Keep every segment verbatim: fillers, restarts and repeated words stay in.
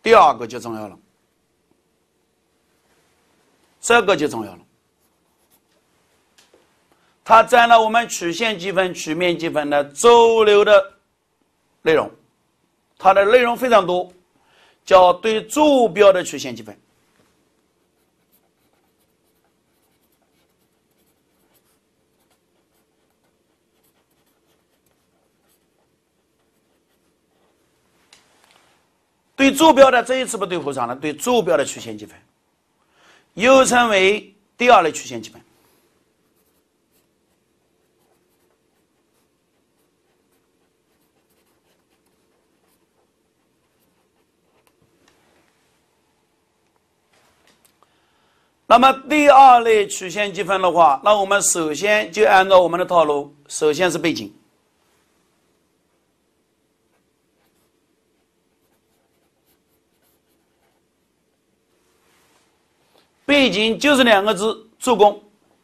第二个就重要了，这个就重要了。它占了我们曲线积分、曲面积分的周流的内容，它的内容非常多，叫对坐标的曲线积分。对坐标的这一次不对弧长了，对坐标的曲线积分，又称为第二类曲线积分。那么第二类曲线积分的话，那我们首先就按照我们的套路，首先是背景。背景就是两个字：助攻。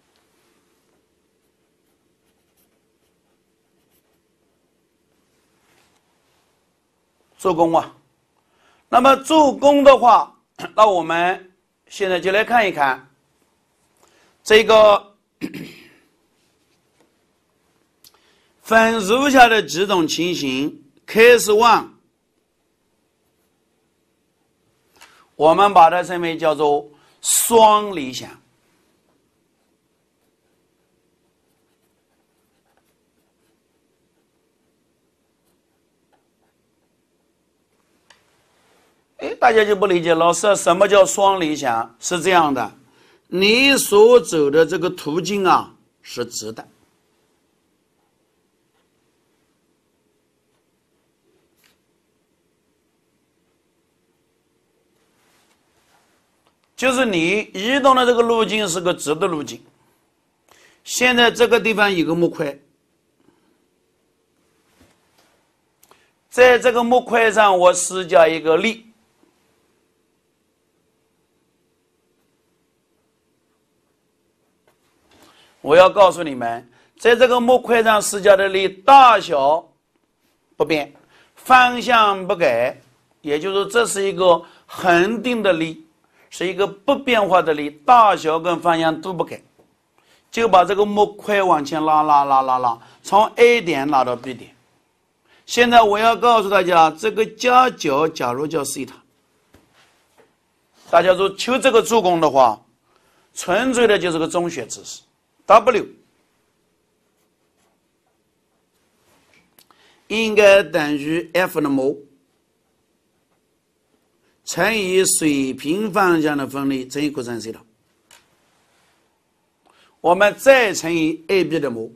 助攻啊，那么助攻的话，那我们现在就来看一看这个分如下的几种情形。Case one， 我们把它称为叫做双理想。哎，大家就不理解，老师，什么叫双理想？是这样的，你所走的这个途径啊是直的，就是你移动的这个路径是个直的路径。现在这个地方有个木块，在这个木块上我施加一个力，我要告诉你们，在这个木块上施加的力大小不变，方向不改，也就是说这是一个恒定的力，是一个不变化的力，大小跟方向都不改，就把这个木块往前拉拉拉拉拉，从 A 点拉到 B 点。现在我要告诉大家，这个夹角假如叫西塔，大家说求这个助攻的话，纯粹的就是个中学知识。W 应该等于 F 的模乘以水平方向的分力乘以 cos西塔，我们再乘以 A B 的模。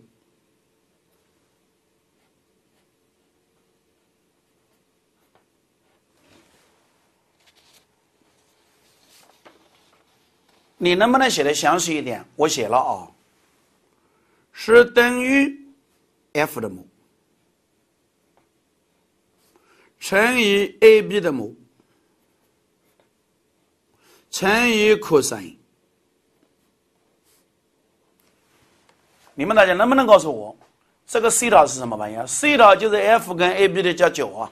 你能不能写的详细一点？我写了啊，是等于 F 的模乘以 A B 的模乘以 cos。你们大家能不能告诉我，这个西塔是什么玩意儿？西塔就是 F 跟 A B 的加九啊。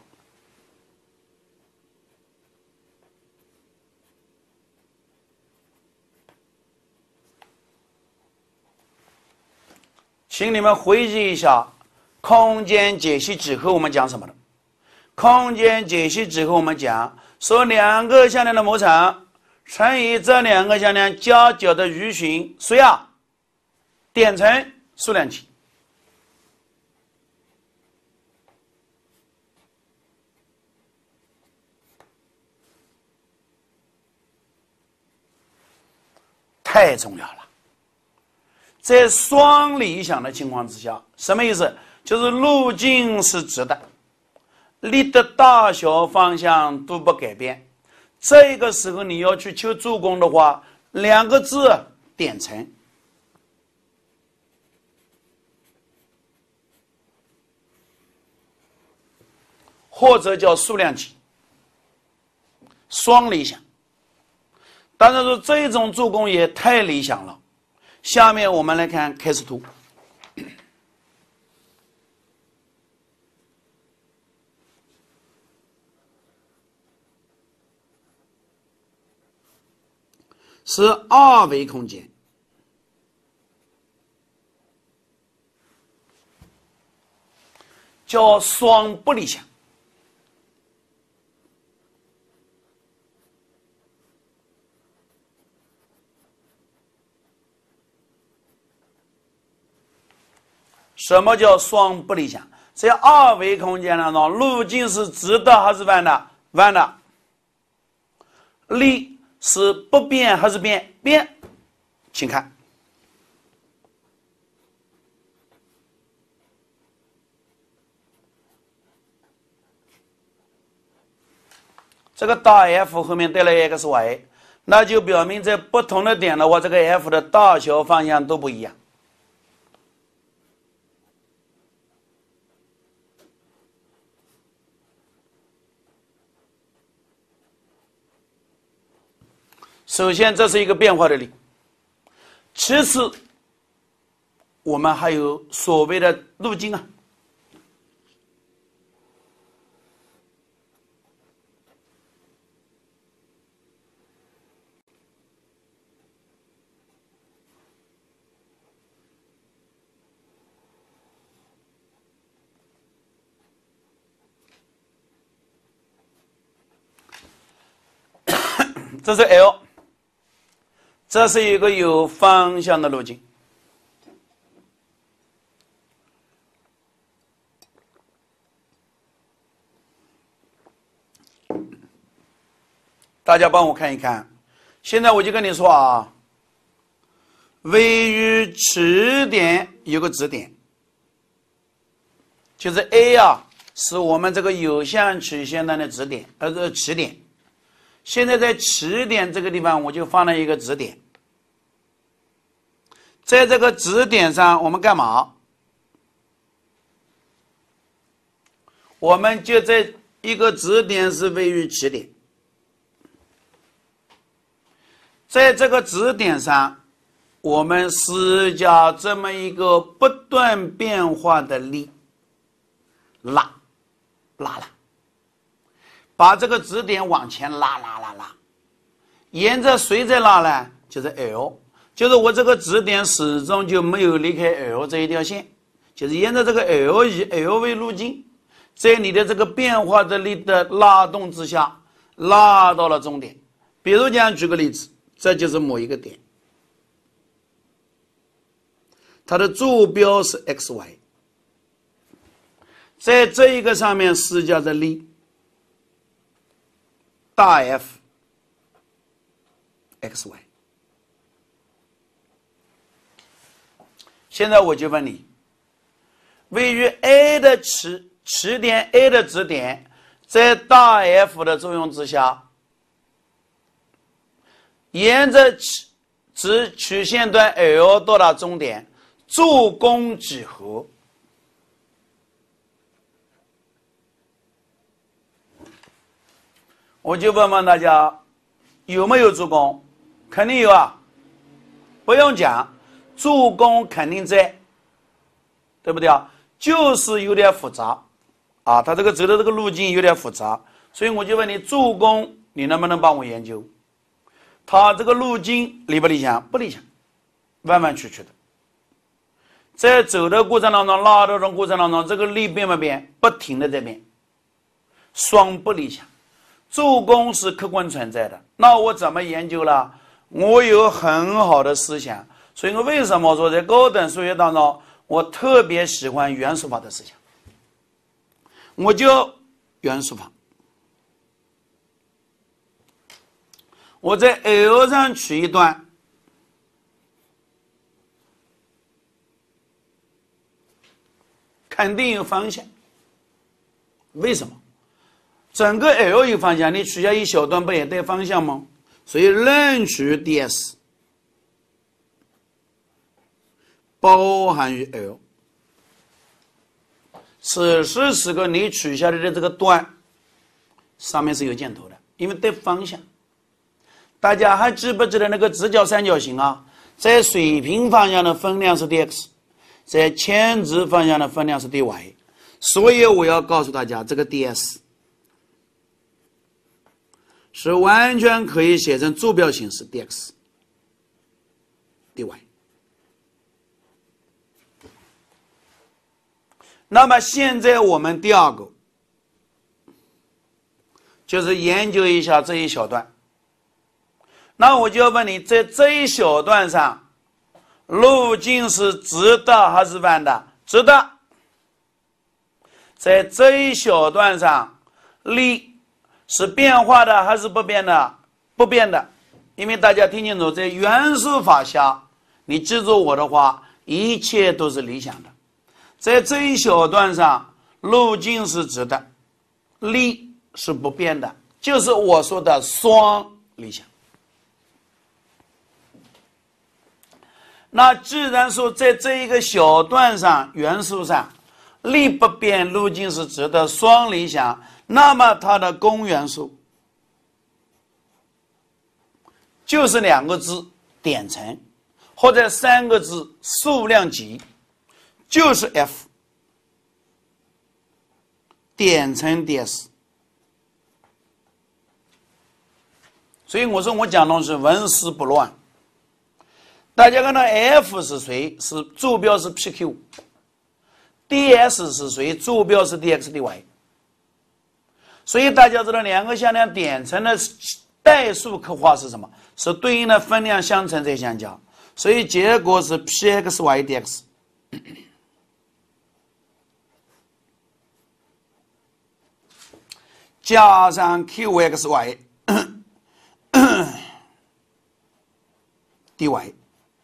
请你们回忆一下，空间解析几何我们讲什么的？空间解析几何我们讲说两个向量的摩擦乘以这两个向量夹角的余弦，谁啊？点乘数量级。太重要了。在双理想的情况之下，什么意思？就是路径是直的，力的大小方向都不改变。这个时候你要去求助攻的话，两个字点乘，或者叫数量级，双理想。当然说这种助攻也太理想了。下面我们来看开始图。 是二维空间。叫双不理想。什么叫双不理想？在二维空间当中，路径是直的还是弯的？弯的。力是不变还是变？变。请看。这个大 F 后面带了 X Y， 那就表明在不同的点的话，这个 F 的大小方向都不一样。首先，这是一个变化的力。其次，我们还有所谓的路径啊。这是 L， 这是一个有方向的路径。大家帮我看一看，现在我就跟你说啊，位于起点有个指点，就是 A 啊，是我们这个有向曲线段的指点，呃，这起点。现在在起点这个地方，我就放了一个指点，在这个指点上，我们干嘛？我们就在一个指点是位于起点，在这个指点上，我们施加这么一个不断变化的力，拉，拉拉。把这个指点往前拉拉拉拉，沿着谁在拉呢？就是 L， 就是我这个指点始终就没有离开 L 这一条线，就是沿着这个 L 以 L 为路径，在你的这个变化的力的拉动之下，拉到了终点。比如讲，举个例子，这就是某一个点，它的坐标是 X Y， 在这一个上面施加的力。大 F X Y， 现在我就问你，位于 A 的起起点 A 的指点，在大 F 的作用之下，沿着直曲线段 L 到达终点，做功几何？我就问问大家，有没有做功？肯定有啊，不用讲，做功肯定在，对不对啊？就是有点复杂啊，它这个走的这个路径有点复杂，所以我就问你，做功你能不能帮我研究？它这个路径理不理想？不理想，弯弯曲曲的。在走的过程当中，拉的过程当中，这个力变不变？不停的在变，双不理想。做功是客观存在的，那我怎么研究了？我有很好的思想，所以我为什么说在高等数学当中，我特别喜欢元素法的思想？我就元素法，我在 L 上取一段，肯定有方向。为什么？整个 L 有方向，你取下一小段不也带方向吗？所以任取 ds 包含于 L。此时此刻你取下来的这个段上面是有箭头的，因为带方向。大家还记不记得那个直角三角形啊？在水平方向的分量是 dx， 在前直方向的分量是 dy。所以我要告诉大家，这个 ds 是完全可以写成坐标形式 dx， dy。那么现在我们第二个就是研究一下这一小段。那我就要问你，在这一小段上，路径是直的还是弯的？直的。在这一小段上，力是变化的还是不变的？不变的。因为大家听清楚，在元素法下，你记住我的话，一切都是理想的。在这一小段上，路径是直的，力是不变的，就是我说的双理想。那既然说在这一个小段上，元素上，力不变，路径是直的，双理想，那么它的公元素就是两个字点乘，或者三个字数量级，就是 F 点乘 ds。 所以我说我讲东西纹丝不乱。大家看到 F 是谁？是坐标是 P Q， ds 是谁？坐标是 dx dy。 所以大家知道两个向量点乘的代数刻画是什么？是对应的分量相乘再相加，所以结果是 pxy dx。 加上 qxy dy。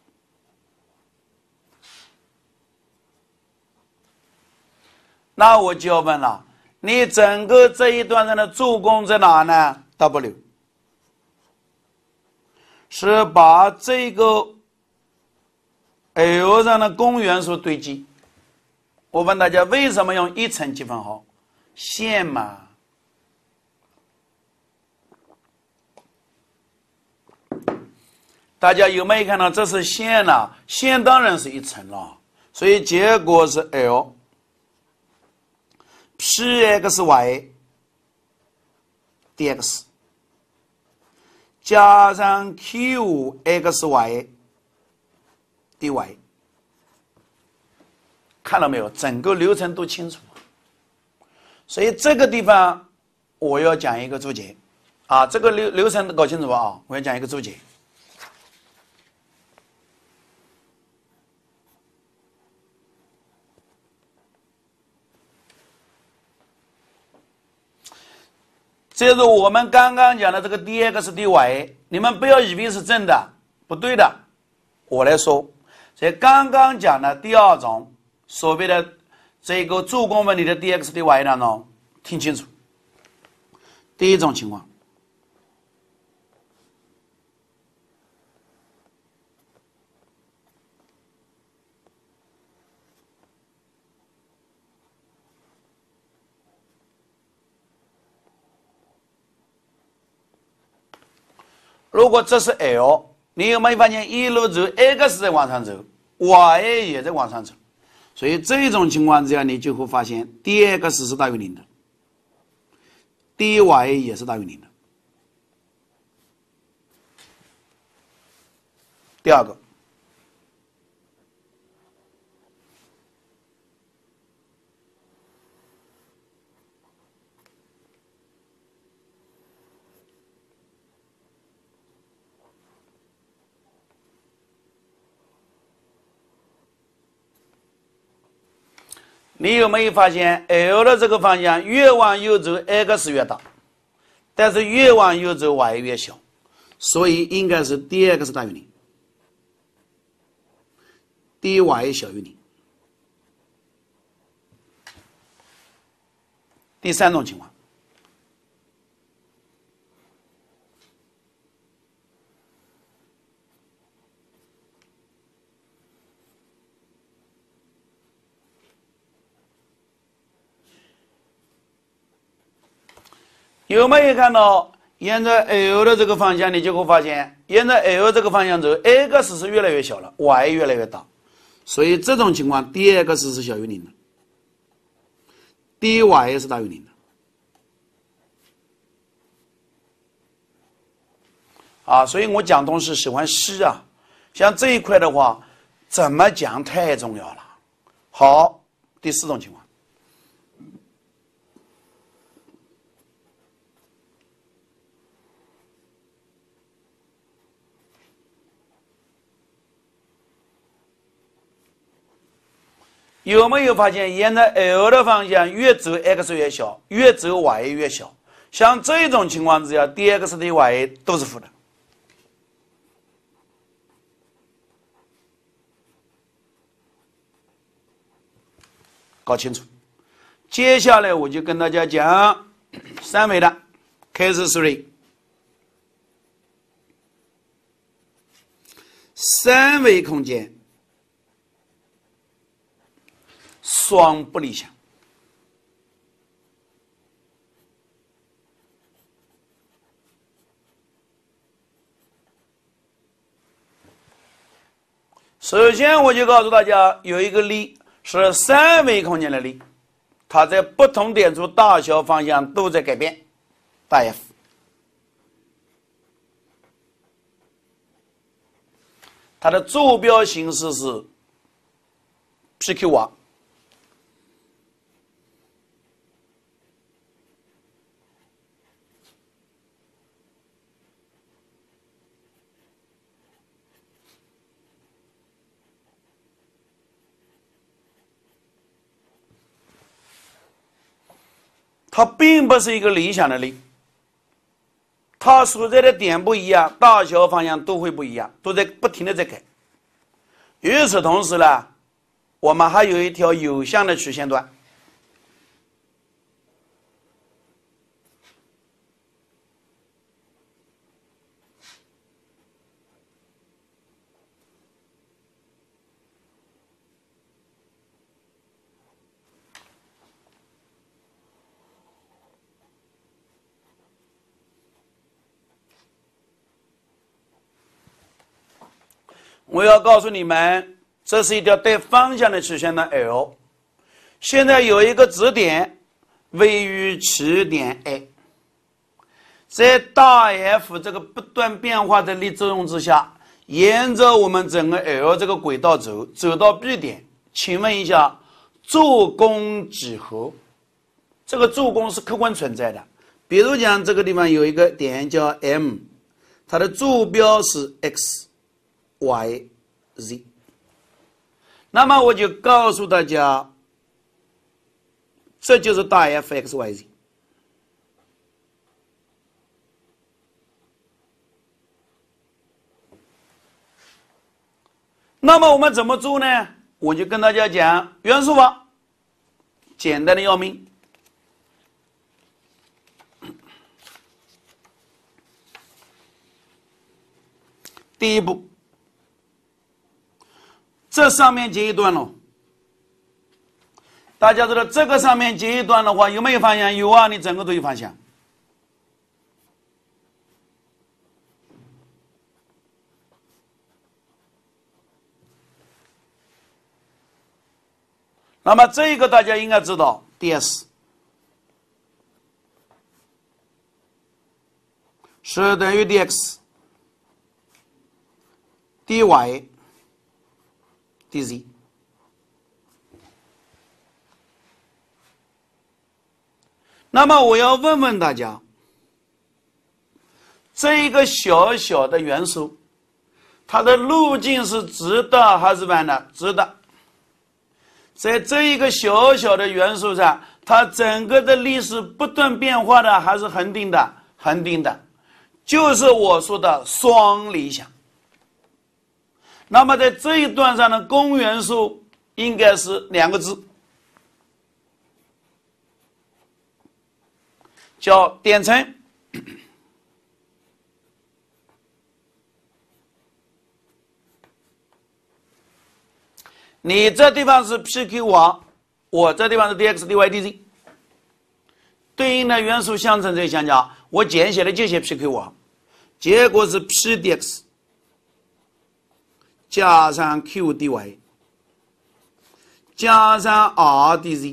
那我就要问了，你整个这一段上的做功在哪呢？ W 是把这个 L 上的公元数堆积。我问大家，为什么用一乘积分号？线嘛。大家有没有看到这是线呢、啊？线当然是一乘了，所以结果是 L pxy dx 加上 qxy dy。 看到没有？整个流程都清楚。所以这个地方我要讲一个注解啊，这个流流程搞清楚啊，我要讲一个注解。这是我们刚刚讲的这个 dx dy， 你们不要以为是正的，不对的。我来说，在刚刚讲的第二种所谓的这个做功问题的 dx dy 当中，听清楚。第一种情况，如果这是 L， 你有没有发现一路走 x 在往上走 ，y 也在往上走，所以这种情况之下，你就会发现 dx 是大于零的 ，dy 也是大于零的。第二个，你有没有发现 L 的这个方向越往右走 x 越大，但是越往右走 y 越小，所以应该是 dx 大于零 ，dy 小于零。第三种情况，有没有看到沿着 L 的这个方向，你就会发现沿着 L 这个方向走 x 是越来越小了 y 越来越大，所以这种情况 dx 是小于零的， dy 是大于零的。啊，所以我讲东西喜欢虚啊， 像这一块的话，怎么讲太重要了。好，第四种情况，有没有发现，沿着 L 的方向越走 x 越小，越走 y 越小？像这种情况之下 ，dx dy 都是负的。搞清楚。接下来我就跟大家讲三维的 case three， 三维空间双不理想。首先我就告诉大家，有一个力是三维空间的力，它在不同点处大小方向都在改变，大 F。它的坐标形式是 P Q R。它并不是一个理想的力，它所在的点不一样，大小方向都会不一样，都在不停的在改。与此同时呢，我们还有一条有向的曲线段。我要告诉你们，这是一条带方向的曲线的 L。现在有一个指点位于起点 A， 在大 F 这个不断变化的力作用之下，沿着我们整个 L 这个轨道走，走到 B 点。请问一下，做功几何？这个做功是客观存在的。比如讲，这个地方有一个点叫 M， 它的坐标是 x。Y、Z， 那么我就告诉大家，这就是大 F X Y Z。那么我们怎么做呢？我就跟大家讲元素法，简单的要命。第一步。这上面接一段了，大家知道这个上面接一段的话，有没有方向？有啊，你整个都有方向。那么这个大家应该知道 ，ds 是等于 dx、dy、dz。那么我要问问大家，这一个小小的元素，它的路径是直的还是弯的？直的。在这一个小小的元素上，它整个的力是不断变化的还是恒定的？恒定的，就是我说的双理想。那么在这一段上的公元素应该是两个字，叫点称。你这地方是 P Q R， 我这地方是 dx、dy、dz， 对应的元素相乘乘相加，我简写的就写 P Q R， 结果是 P dx 加上 Q dy 加上 R dz。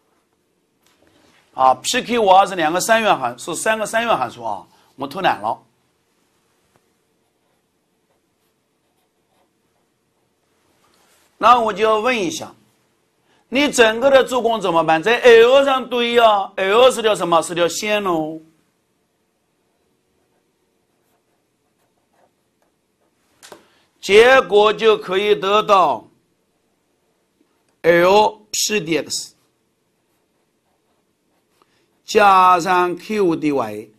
啊 ，P Q R 是两个三元函，是三个三元函数啊，我偷懒了。 那我就要问一下，你整个的做工怎么办？在 L 上对呀 ，L 是条什么？是条线喽。结果就可以得到 L P dx 加上 Q dy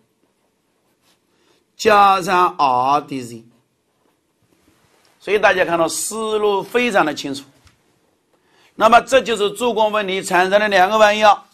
加上 R dz。所以大家看到思路非常的清楚。那么这就是做工问题产生的两个玩意儿。